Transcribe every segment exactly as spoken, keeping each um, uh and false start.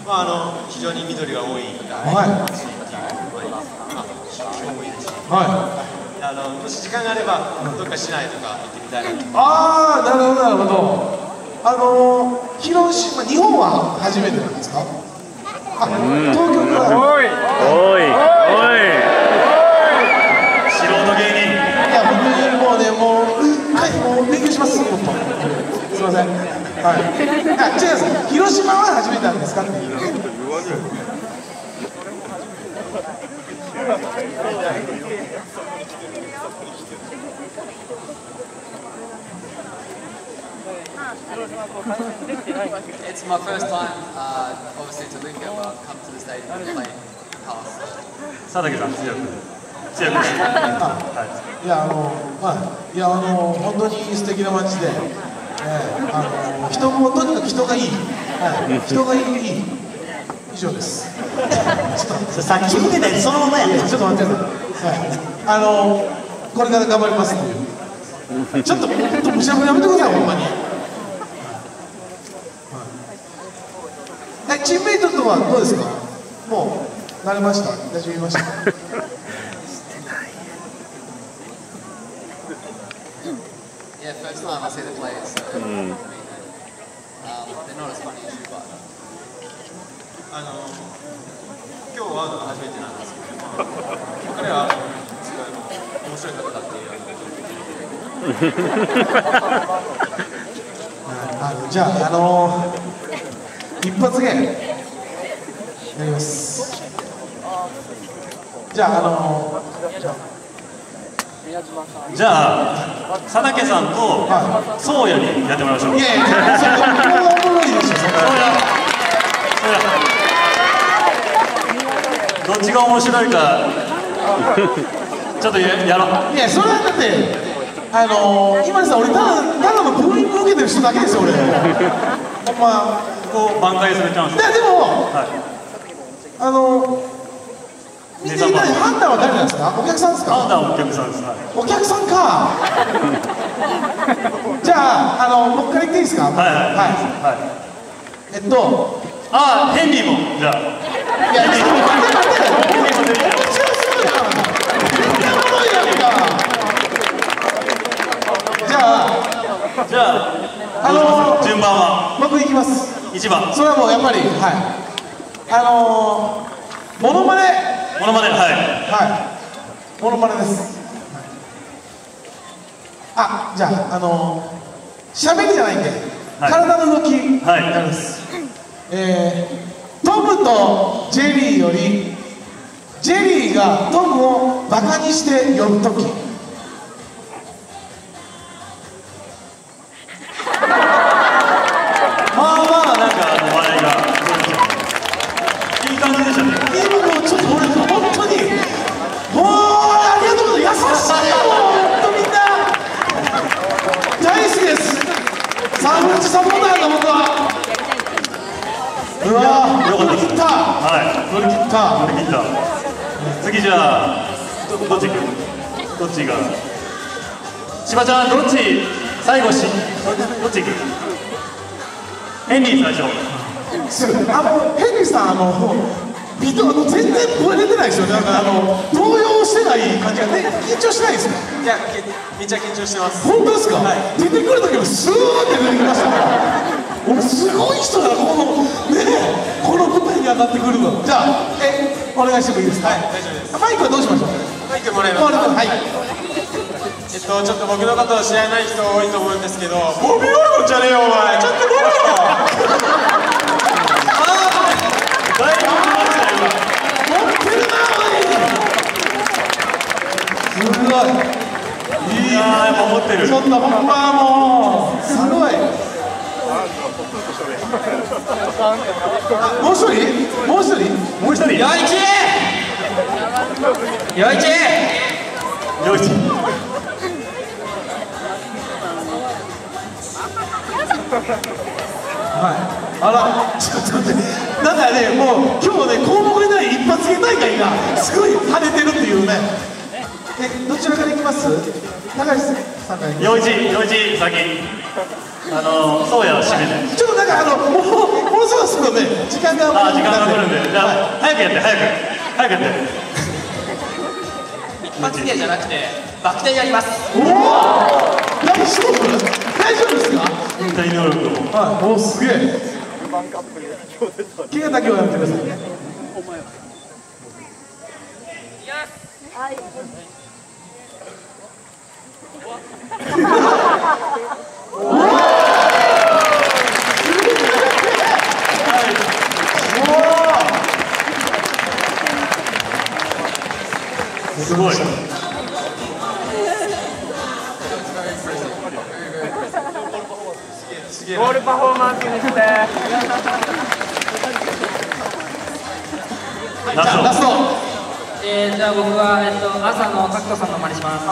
まああの非常に緑が多いはい。はい。 あのもし時間があればどっか市内とか行ってみたいなと。 ああ、なるほどなるほど。あのー、広島、日本は初めてなんですか？あ、東京から。 おいおいおい。素人芸人。 いや僕もうねもうはいもう勉強しますもっと。すみません。はい。あ、違います。広島は初めてなんですかっていう。 It's my first time, uh, obviously to Lincoln, but I've come to the stadium and played past. 佐竹さん強く強く。はい。 いやあのはいいやあの本当に素敵な街で、えー、あの人もとにかく人がいい、はい、人がいい以上です。ちょっとさっき見てたやつそのままやね。 ちょっと待ってください。はい。あのこれから頑張りますっていう。ちょっと本当むしゃむしゃやめてくださいほんまに。チームメイトとはどうですか？もう慣れました？大丈夫ました？ Yeah, first time I see the players, so mm. um, they're not as funny as you, but あの今日は初めてなんですけど、彼はすごい面白い方だっていう。 あのじゃああの一発芸やります。じゃああのじゃあ佐竹さんと宗谷にやってもらいましょう。 いやいやそれはおもろいでしょ。 どっちが面白いかちょっと や, やろう。 いやそれはだってあの今さ俺ただただのブーイング受けてる人だけですよ俺。ほんまこう挽回するチャンス。 でも、はい、あのみんな今判断は誰なんですか？お客さんですか？ 判断はお客さんです。はい、 お客さんか。じゃああの僕から言っていいですか？ はいはいはい。 えっとああヘンリーもじゃあ。 いやちょっと待って待って。ヘンリーも出てる。面白そうやん。めっちゃおもろいやんか。じゃあじゃああの順番は僕いきます。 一番。 それはもうやっぱりはいあのモノマネモノマネはいはいモノマネです。あじゃああのしゃべりじゃないんで、はい、体の動きになります。はい、えー、トムとジェリーよりジェリーがトムをバカにして呼ぶとき。サポーターだ僕は。うわー、乗り切った。 はい、 乗り切った。 乗り切った。次じゃあどどっち行く？どっちが？しばちゃんどっち？最後しどっち行く？ヘンリー最初。 あのヘンリーさんあのビデオの全然声出てないですよね。なんかあの動揺してない感じがね緊張しないですか？ いやめっちゃ緊張してます。 本当ですか？ はい、 出てくる時もスーって出てきましたから。俺すごい人だこのねこの舞台に上がってくるの。じゃあえお願いしてもいいですか？ はい大丈夫です。 マイクはどうしましょう？ マイクもらいます。 はい。 えっとちょっと僕のことを知らない人多いと思うんですけど、ボビーワゴンじゃねえよお前。ちょっと来いよ。 だいぶ持ってるなおい。すごい。 いやーやっぱ持ってる。 ちょっとほんまもうすごい。もう一人？もう一人？ もう一人。 よいち。よいち。 よいち。 はい。あら、ちょっと待って。なんかね、もう今日ね、項目にない一発芸大会がすごい跳ねてるっていうね。え、どちらからいきます？高橋さんからいきます。 よいち、よいち先。あのそうや締めて。 ちょっとなんかあのもうものすごいですけどね、 時間があ、時間が来るんで、じゃあ、早くやって、早く、早くやって。 一発芸じゃなくてバク転やります。 おお、大丈夫大丈夫ですか？ 身体能力を。 はい、おお、すげえ。怪我だけはやめてくださいね。 すごい。 ゴールパフォーマンスにして。 ラスト。 ラスト。 えー、じゃあ僕は、えっと、朝の角田さんの真似します。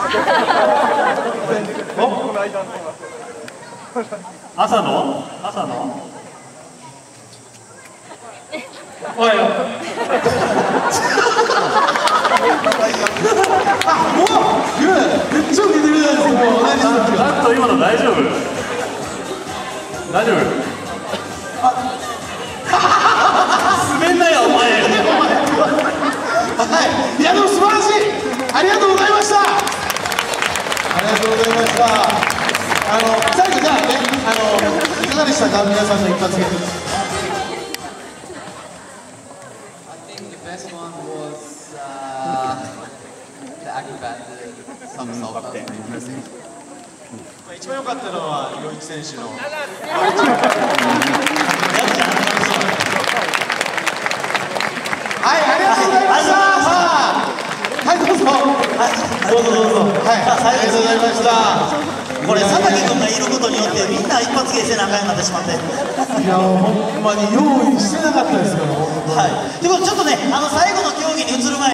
朝の朝のおいよ。 あ、もうめっちゃ受けてるじゃないですか。もう同じ人ちゃんと今の大丈夫大丈夫滑んなよお前。 はい、いやでも素晴らしい。ありがとうございました。ありがとうございました。あの最後じゃあね、あのいかがでしたか、皆さんの一発芸。 I think the best one was uh, the acrobat, the somersault. That was impressive. 一番良かったのは陽一選手のはい、ありがとうございました。はい、どうぞ。どうぞどうぞ。はい、ありがとうございました。 これ佐竹君がいることによってみんな一発芸せなあかんようになってしまって。 いやほんまに用意してなかったですから。 はい。ということでちょっとね、あの最後の競技に移る前に